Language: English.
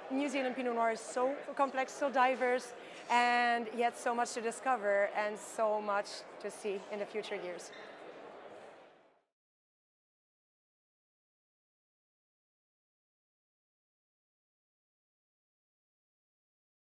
New Zealand Pinot Noir is so complex, so diverse, and yet so much to discover and so much to see in the future years.